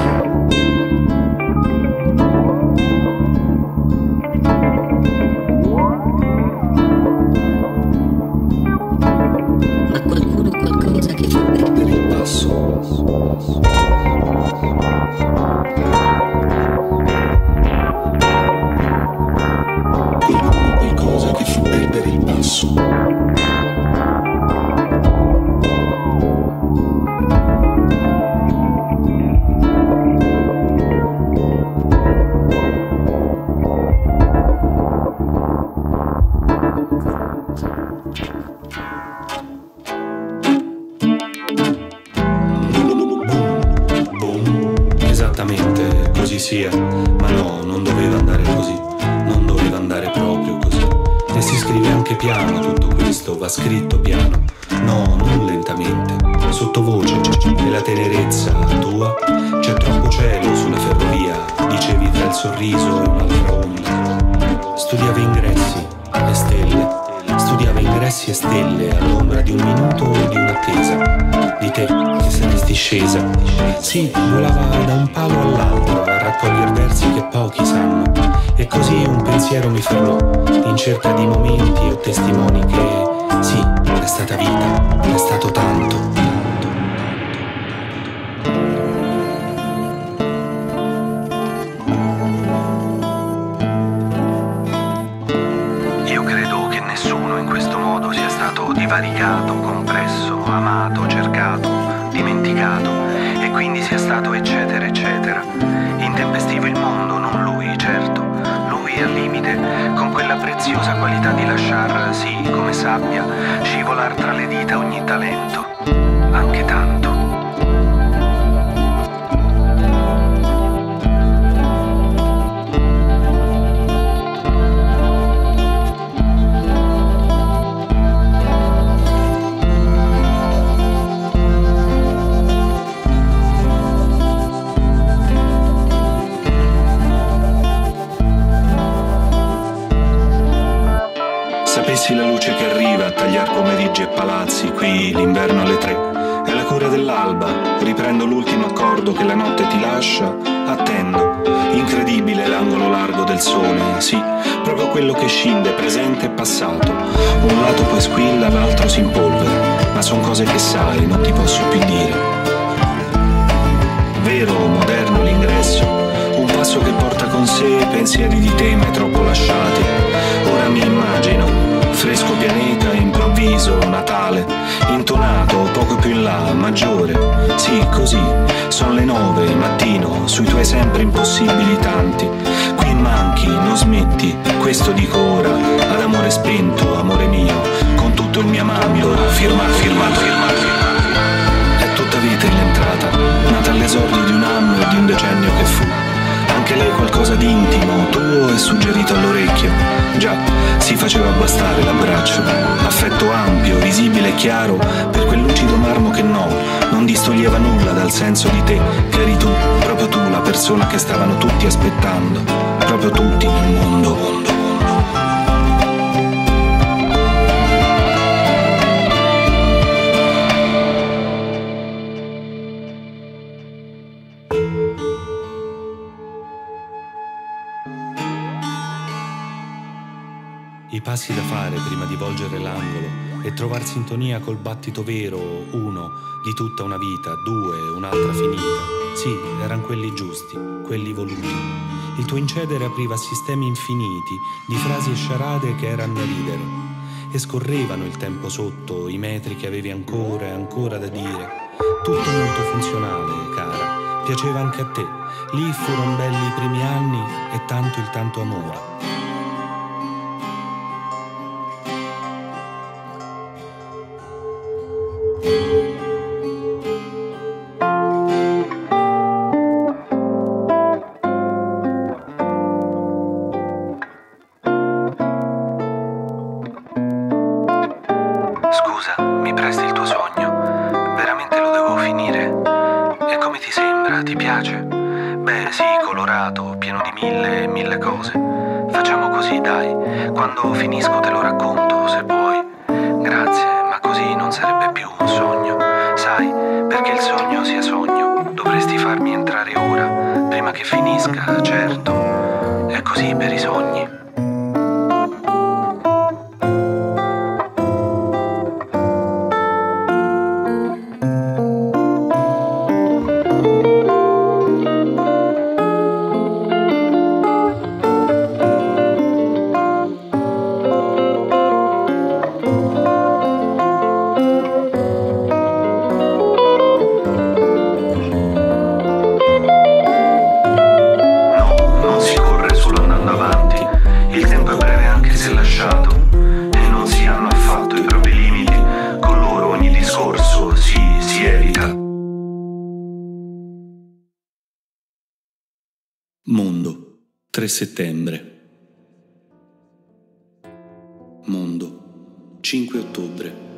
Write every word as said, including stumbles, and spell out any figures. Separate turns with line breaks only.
sia, ma no, non doveva andare così, non doveva andare proprio così. E si scrive anche piano tutto questo, va scritto piano, no, non lentamente, sottovoce, e la tenerezza tua, c'è troppo cielo sulla ferrovia, dicevi tra il sorriso e un'altra onda. Studiava ingressi e stelle, studiava ingressi e stelle all'ombra di un minuto o di un'attesa, di te che saresti scesa. Sì, volava da un palo all'altro a raccogliere versi che pochi sanno, e così un pensiero mi fermò in cerca di momenti o testimoni che, sì, è stata vita, è stato tanto, tanto.
Io credo che nessuno in questo modo sia stato divaricato, compresso, amato, cercato, dimenticato, e quindi sia stato eccetera eccetera. Intempestivo il mondo, non lui, certo. Lui al limite, con quella preziosa qualità di lasciar, sì, come sabbia, scivolar tra le dita ogni talento, anche tanto.
Sapessi la luce che arriva a tagliar pomeriggi e palazzi, qui l'inverno alle tre, è la cura dell'alba, riprendo l'ultimo accordo che la notte ti lascia, attendo, incredibile l'angolo largo del sole, sì, proprio quello che scinde, presente e passato, un lato poi squilla, l'altro si impolvera, ma son cose che sai, non ti posso più dire. Vero, moderno l'ingresso, un passo che porta con sé pensieri di te mai troppo lasciati, ora mi immagino, fresco pianeta, improvviso, Natale, intonato poco più in là, maggiore, sì, così, sono le nove, mattino, sui tuoi sempre impossibili tanti, qui manchi, non smetti, questo dico ora, ad amore spento, amore mio, con tutto il mio amando, firma, firma, firma, firma. È tutta vita in l'entrata, nata all'esordio di un anno e di un decennio che fu. Anche lei qualcosa di intimo, tuo e suggerito all'orecchio. Già, si faceva bastare l'abbraccio, affetto ampio, visibile e chiaro, per quel lucido marmo che no, non distoglieva nulla dal senso di te, che eri tu, proprio tu, la persona che stavano tutti aspettando, proprio tutti nel mondo, mondo. I passi da fare prima di volgere l'angolo e trovar sintonia col battito vero, uno, di tutta una vita, due, un'altra finita. Sì, eran quelli giusti, quelli voluti. Il tuo incedere apriva sistemi infiniti di frasi e sciarade che eran da ridere. E scorrevano il tempo sotto, i metri che avevi ancora e ancora da dire. Tutto molto funzionale, cara. Piaceva anche a te. Lì furono belli i primi anni e tanto il tanto amore.
Scusa, mi presti il tuo sogno? Veramente lo devo finire? E come ti sembra? Ti piace? Beh, sì, colorato, pieno di mille e mille cose. Facciamo così, dai. Quando finisco te lo racconto, se vuoi. Grazie, ma così non sarebbe più un sogno. Sai, perché il sogno sia sogno, dove Dovresti farmi entrare ora, prima che finisca, certo. È così per i sogni.
Mondo, tre settembre. Mondo, cinque ottobre.